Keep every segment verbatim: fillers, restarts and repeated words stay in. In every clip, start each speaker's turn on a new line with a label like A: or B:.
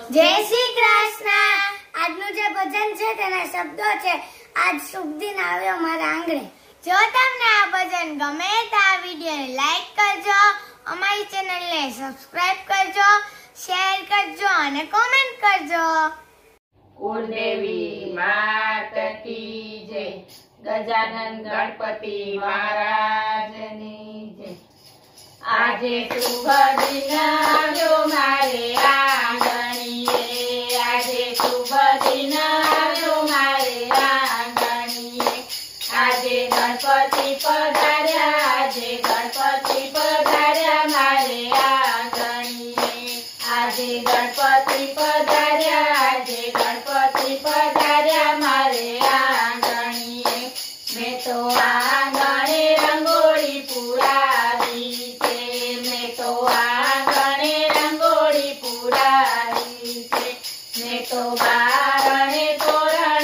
A: जय श्री कृष्ण। આજનું જે ભજન છે તેના શબ્દો છે આજ શુભ દિન આવ્યો મારા આંગણે। જો તમને આ ભજન ગમે તો આ વિડિયોને લાઈક કરજો, અમારી ચેનલને સબસ્ક્રાઇબ કરજો, શેર કરજો અને કોમેન્ટ કરજો।
B: કુળદેવી માત કી જય, ગજાનન ગણપતિ મહારાજની જય। આજે શુભ દિન આવ્યો મારે આંગણીએ, આજે શુભ દિન આવ્યો મારે આંગણીએ। આજે ગણપતિ પધાર્યા, આજે ગણપતિ પધાર્યા મારે આંગણીએ। આજે ગણપતિ પધાર્યા, આજે ગણપતિ પધાર્યા મારે આંગણીએ। મેં તો આંગણે રંગોળી પુરાવી છે, મેં તો આંગણે રંગોળી પુરાવી છે। મેં તો બારણે તોરણ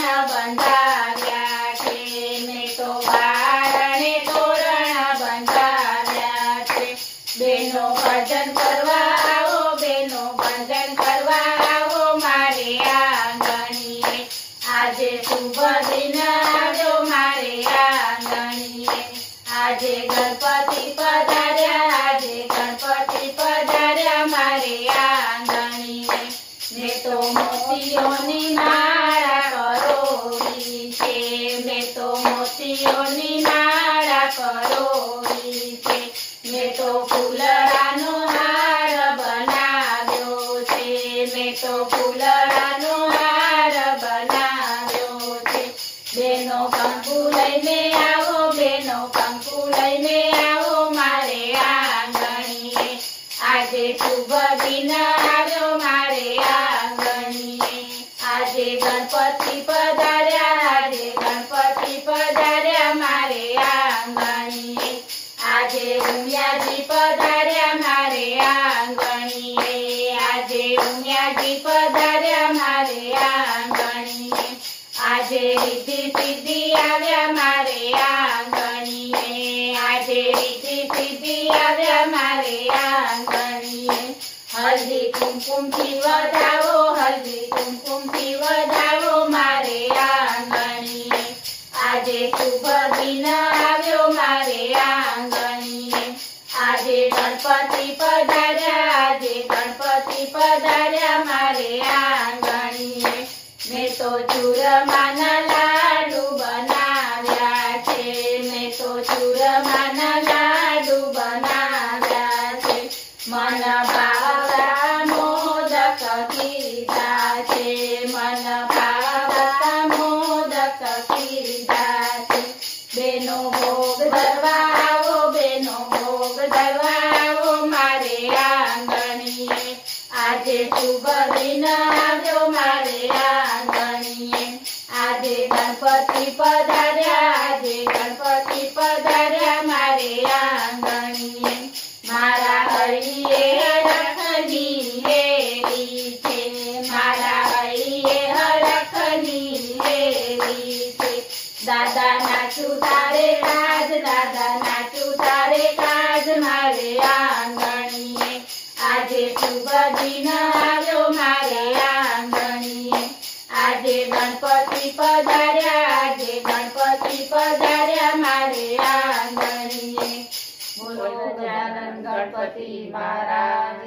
B: બંધાવ્યા છે, મેં તો બારણે તોરણ બંધાવ્યા છે। બેનો ભજન કરવા આવો, બેનો ભજન કરવા આવો મારે આંગણીએ। આજે શુભ દિન આવ્યો મારે આંગણીએ। આજે ગણપતિ પધાર્યા, આજે ગણપતિ પધાર્યા મારે આંગણીએ। મેં તો મોતીઓની માળા પરોવી છે, મેં તો મોતીઓની માળા પરોવી છે। મેં તો ફૂલડાનો હાર બનાવ્યો છે, મેં તો ફૂલડાનો હાર બનાવ્યો છે। બેનો કંકુ લઈને આવો, બેનો કંકુ લઈને આવો મારે આંગણીએ। આજે શુભ દિન આવ્યો મારે આંગણીએ। આજે ગણપતિ પધાર્યા, આજે ગણપતિ પધાર્યા મારે આંગણીએ। આજે ઉમિયાજી પધાર્યા મારે આંગણીએ, આજે ઉમિયાજી પધાર્યા મારે આંગણીએ। આજે રીતિ સિદ્ધિ આવ્યા મારે આંગણીએ, આજે રીતિ સિદ્ધિ આવ્યા મારે આંગણીએ। હલ્દી કુમકુમથી વધાવો, હલ્દી કુમકુમથી વધાવો મારે આંગણીએ। આજે શુભ દિન આવ્યો મારે આંગણીએ। આજે ગણપતિ પધાર્યા, આજે ગણપતિ પધાર્યા મારે આંગણીએ। મેં તો ચૂરમાના લાડુ બનાવ્યા છે, મેં તો ચૂરમાના લાડુ બનાવ્યા છે। મન ભાવતા મોદક કીધા છે, મન ભાવતા મોદક કીધા છે। બેનો ભોગ ધરવા આવો, બેનો ભોગ ધરવા આવો મારે આંગણીએ। આજે શુભ દિન આવ્યો મારે આંગણીએ। આજે ગણપતિ પધાર્યા, આજે ગણપતિ પધાર્યા મારે આંગણીએ। મારા હરિએ હરખની હેરી છે, મારા હરિએ હરખની હેરી છે। દાદા નાચું તારે કાજ, દાદા નાચું તારે કાજ મારે આંગણીએ। આજે શુભ દિન આવ્યો મારે આંગણીએ। આજે ગણપતિ પધાર્યા, આજે ગણપતિ પધાર્યા મારે આંગણીએ। બોલો ગજાનન ગણપતિ મહારાજ।